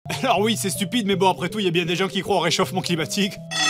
Alors oui, c'est stupide, mais bon, après tout, il y a bien des gens qui croient au réchauffement climatique.